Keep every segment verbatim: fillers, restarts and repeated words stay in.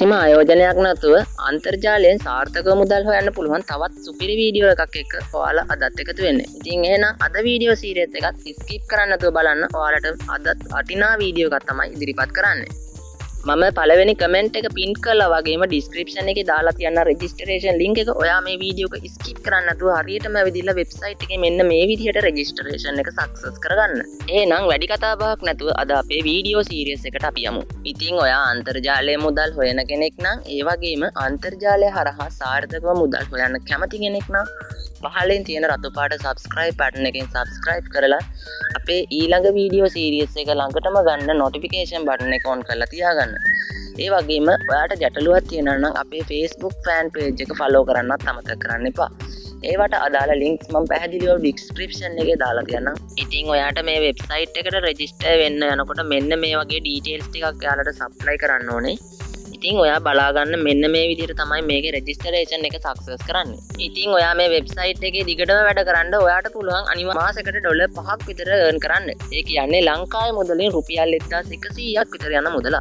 කිසිම ආයෝජනයක් නැතුව අන්තර්ජාලයෙන් සාර්ථකව මුදල් හොයන්න පුළුවන් තවත් සුපිරි වීඩියෝ එකක් එක්ක ඔයාලා අදත් එකතු වෙන්න. ඉතින් එහෙනම් අද වීඩියෝ සීරීස් එකත් ස්කිප් කරන්න නැතුව බලන්න. ඔයාලට අදත් වටිනා වීඩියෝ එකක් තමයි ඉදිරිපත් කරන්නේ. මම පළවෙනි කමෙන්ට් එක පින් කරලා වගේම ඩිස්ක්‍රිප්ෂන් එකේ දාලා තියන්න රෙජිස්ට්‍රේෂන් ලින්ක් එක. ඔයා මේ වීඩියෝ එක ස්කිප් කරන්න නැතුව හරියටම ඇවිදලා වෙබ්සයිට් එකේ මෙන්න මේ විදිහට රෙජිස්ට්‍රේෂන් එක සක්සස් කරගන්න. එහෙනම් වැඩි කතා බහක් නැතුව අද අපේ වීඩියෝ සීරීස් එකට අපි යමු. ඉතින් ඔයා අන්තර්ජාලයේ මුදල් හොයන කෙනෙක් නම් ඒ වගේම අන්තර්ජාලය හරහා සාර්ථකව මුදල් හොයන්න කැමති කෙනෙක් නම් පහලින් තියෙන රතු පාට subscribe button එකෙන් subscribe කරලා අපේ ඊළඟ වීඩියෝ සීරීස් එක ළඟටම ගන්න notification button එක on කරලා තියාගන්න. ඒ වගේම ඔයාට ගැටලුවක් තියෙනවා නම් අපේ Facebook fan page එක follow කරන්නත් අමතක කරන්න එපා. ඒවට අදාළ links මම පැහැදිලිව description එකේ දාලා තියන්නම්. ඉතින් ඔයාට මේ website එකට register වෙන්න යනකොට මෙන්න මේ වගේ details ටිකක් ඔයාලට supply කරන්න ඕනේ. ඉතින් ඔයා බලා ගන්න මෙන්න මේ විදිහට තමයි මේකේ registration එක success කරන්නේ. ඉතින් ඔයා මේ website එකේ දිගටම වැඩ කරන්න ඔයාට පුළුවන් අනිවාර්ය මාසෙකට ඩොලර් පහක් විතර earn කරන්න. ඒ කියන්නේ ලංකාවේ මුදලින් රුපියල් එක්දාස් එකසීයක් විතර යන මුදලක්.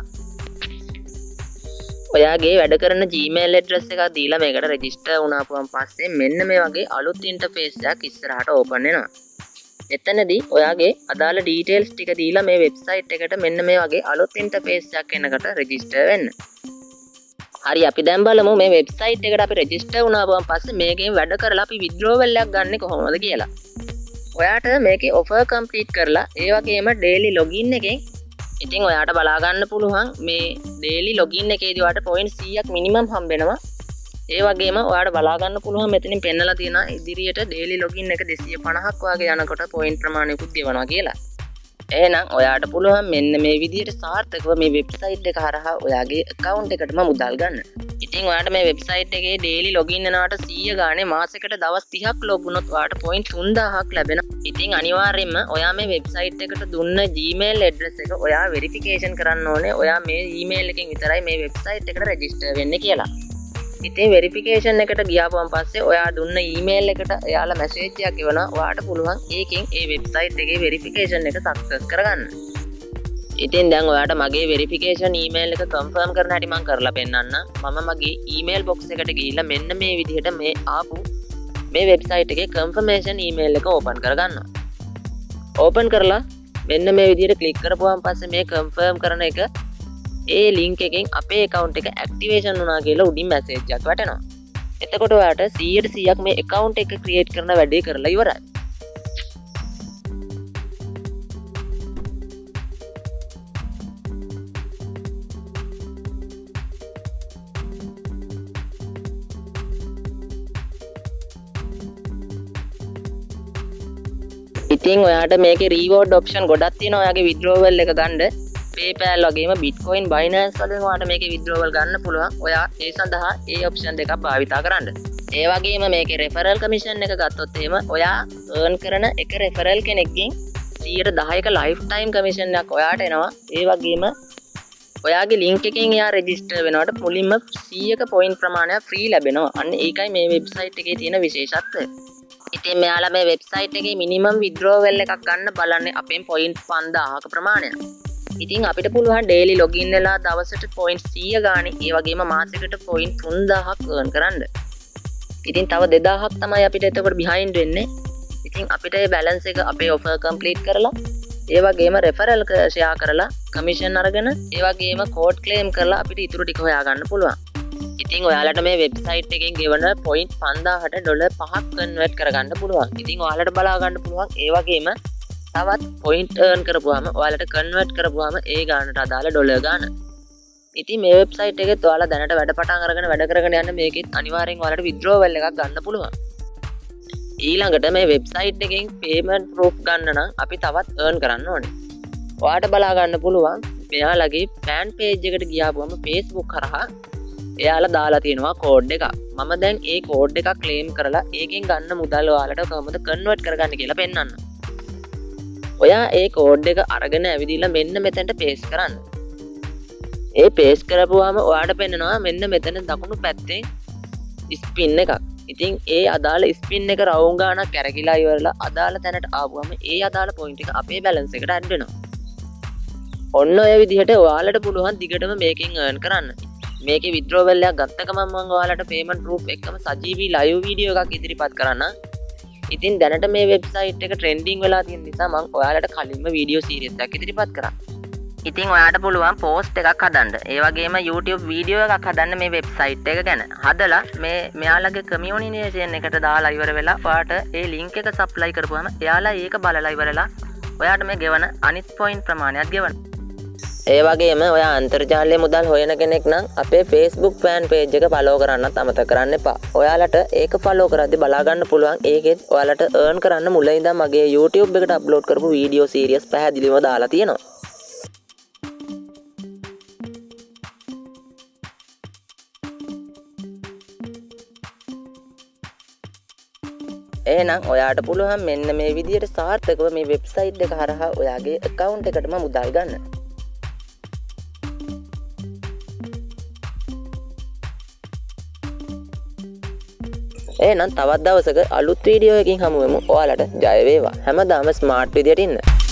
ඔයාගේ වැඩ කරන Gmail address එකක් දීලා මේකට register වුණාපුවන් පස්සේ මෙන්න මේ වගේ අලුත් interface එකක් ඉස්සරහට open වෙනවා. එතනදී ඔයාගේ අදාළ details ටික දීලා මේ website එකට මෙන්න මේ වගේ අලුත් interface එකක් එනකට register වෙන්න. හරි අපි දැන් බලමු මේ වෙබ්සයිට් එකට අපි රෙජිස්ටර් වුණාම පස්සේ මේකෙන් වැඩ කරලා අපි විත්ඩ්‍රෝවල් එකක් ගන්න කොහොමද කියලා. ඔයාට මේකේ ඔෆර් කම්ප්ලීට් කරලා ඒ වගේම ඩේලි ලොගින් එකෙන් ඉතින් ඔයාට බලා ගන්න පුළුවන් මේ ඩේලි ලොගින් එකේදී ඔයාට පොයින්ට් සීයක් මිනිමම් හම්බ වෙනවා. ඒ වගේම ඔයාට බලා ගන්න පුළුවන් මෙතනින් පෙන්නලා තියෙනවා ඉදිරියට ඩේලි ලොගින් එක දෙසිය පනහක් වගේ යනකොට පොයින්ට් ප්‍රමාණයකුත් ගෙවනවා කියලා. එහෙනම් ඔයාට පුළුවන් මෙන්න මේ විදිහට සාර්ථකව මේ වෙබ්සයිට් එක හරහා ඔයාගේ account එකටම මුදල් ගන්න. ඉතින් ඔයාට මේ වෙබ්සයිට් එකේ daily login වෙනවට සීය ගානේ මාසෙකට දවස් තිහක් log වුණොත් ඔයාට point තුන්දාහක් ලැබෙනවා. ඉතින් අනිවාර්යයෙන්ම ඔයා මේ වෙබ්සයිට් එකට දුන්න Gmail address එක ඔයා verification කරන්න ඕනේ. ඔයා මේ email එකෙන් විතරයි මේ වෙබ්සයිට් එකට register වෙන්නේ කියලා. ඉතින් වෙරිෆිකේෂන් එකට ගියාපුවන් පස්සේ ඔයා දුන්න ඊමේල් එකට එයාලා මැසේජ් එකක් එවනවා. ඔයාට පුළුවන් ඒකෙන් ඒ වෙබ්සයිට් එකේ වෙරිෆිකේෂන් එක සක්සස් කරගන්න. ඉතින් දැන් ඔයාට මගේ වෙරිෆිකේෂන් ඊමේල් එක කන්ෆර්ම් කරන හැටි මම කරලා පෙන්නන්න. මම මගේ ඊමේල් බොක්ස් එකට ගිහිල්ලා මෙන්න මේ විදිහට මේ ආපු මේ වෙබ්සයිට් එකේ කන්ෆර්මේෂන් ඊමේල් එක ඕපන් කරගන්නවා. ඕපන් කරලා මෙන්න මේ විදිහට ක්ලික් කරපුවාන් පස්සේ මේ කන්ෆර්ම් කරන එක ඒ ලින්ක් එකෙන් අපේ account එක activation වුණා කියලා උඩින් message එකක් වැටෙනවා. එතකොට ඔයාට සීයට සීයක් මේ account එක create කරන වැඩේ කරලා ඉවරයි. ඉතින් ඔයාට මේකේ reward option ගොඩක් තියෙනවා ඔයාගේ withdrawal එක ගන්න. PayPal වගේම Bitcoin Binance වලින් ඔයාලට මේකේ withdrawal ගන්න පුළුවන්. ඔයා ඒ සඳහා ඒ option දෙකක් භාවිතා කරන්න. ඒ වගේම මේකේ referral commission එක ගත්තොත් එහෙම ඔයා earn කරන එක referral කෙනෙක්ගෙන් සීයට දහයක lifetime commission එකක් ඔයාට එනවා. ඒ වගේම ඔයාගේ link එකෙන් එයා register වෙනවට මුලින්ම සීයක point ප්‍රමාණයක් free ලැබෙනවා. අන්න ඒකයි මේ website එකේ තියෙන විශේෂත්වය. ඉතින් මෙයාලා මේ website එකේ minimum withdrawal එකක් ගන්න බලන්නේ අපෙන් point පන්දාහක ප්‍රමාණයක්. ඉතින් අපිට පුළුවන් daily login වෙලා දවසට point සීය ගානේ ඒ වගේම මාසෙකට point තුන්දාහක් earn කරන්න. ඉතින් තව දෙදාහක් තමයි අපිට එතකොට behind වෙන්නේ. ඉතින් අපිට මේ balance එක අපේ offer complete කරලා ඒ වගේම referral share කරලා commission අරගෙන ඒ වගේම code claim කරලා අපිට ඉතුරු ටික හොයා ගන්න පුළුවන්. ඉතින් ඔයාලට මේ වෙබ්සයිට් එකෙන් ගෙවන point පන්දාහට ඩොලර් පහක් convert කරගන්න පුළුවන්. ඉතින් ඔයාලට බලා ගන්න පුළුවන් ඒ වගේම තවත් point earn කරපුවාම ඔයාලට convert කරපුවාම ඒ ගානට අදාළ ඩොලර් ගාන. ඉතින් මේ වෙබ්සයිට් එකෙත් ඔයාලා දැනට වැඩ පටන් අරගෙන වැඩ කරගෙන යන්න මේකෙත් අනිවාර්යෙන් ඔයාලට withdrawal එකක් ගන්න පුළුවන්. ඊළඟට මේ වෙබ්සයිට් එකෙන් payment proof ගන්න නම් අපි තවත් earn කරන්න ඕනේ. ඔයාට බලා ගන්න පුළුවන් මෙයාලගේ fan page එකට ගියාපුවම Facebook කරහා එයාලා දාලා තියෙනවා කෝඩ් එකක්. මම දැන් ඒ කෝඩ් එකක් claim කරලා ඒකෙන් ගන්න මුදල් ඔයාලට කොහොමද convert කරගන්න කියලා පෙන්නන්න. ඔයා ඒ කෝඩ් එක අරගෙන ඇවිදilla මෙන්න මෙතනට paste කරන්න. ඒ paste කරපුවාම ඔයාට පෙන්නනවා මෙන්න මෙතන දකුණු පැත්තේ spin එකක්. ඉතින් ඒ අදාළ spin එක රවුම් ගානක් කැරකිලා ඉවරලා අදාළ තැනට ආවම ඒ අදාළ point එක අපේ balance එකට add වෙනවා. ඔන්න ඔය විදිහට ඔයාලට පුළුවන් දිගටම මේකෙන් earn කරන්න. මේකේ withdrawal එකක් ගත්ත ගමන් මම ඔයාලට payment proof එකම සජීවී live video එකක් ඉදිරිපත් කරන්න. ඉතින් දැනට මේ වෙබ්සයිට් එක trending වෙලා තියෙන නිසා මම ඔයාලට කලින්ම video series එකක් ඉදිරිපත් කරා. ඉතින් ඔයාලට පුළුවන් post එකක් හදන්න. ඒ වගේම YouTube video එකක් හදන්න මේ වෙබ්සයිට් එක ගැන. හදලා මේ මෙයාලගේ communication එකට දාලා ඉවර වෙලා ඔයාලට ඒ link එක supply කරපුවම එයාලා ඒක බලලා ඉවරලා ඔයාට මේ ගෙවන අනිත් point ප්‍රමාණයක් ගෙවන්න. ඒ වගේම ඔයා අන්තර්ජාලයේ මුදල් හොයන කෙනෙක් නම් අපේ Facebook fan page එක follow කරන්නත් අමතක කරන්න එපා. ඔයාලට ඒක follow කරද්දී බලා ගන්න පුළුවන් ඒකෙත් ඔයාලට earn කරන්න මුල ඉඳන් මගේ YouTube එකට upload කරපු video series පැහැදිලිව දාලා තියෙනවා. එහෙනම් ඔයාට පුළුවන් මෙන්න මේ විදිහට සාර්ථකව මේ වෙබ්සයිට් එක හරහා ඔයාගේ account එකටම මුදල් ගන්න. එහෙනම් තවත් දවසක අලුත් වීඩියෝ එකකින් හමු වෙමු. ඔයාලට ජය වේවා. හැමදාම ස්මාර්ට් විදියට ඉන්න.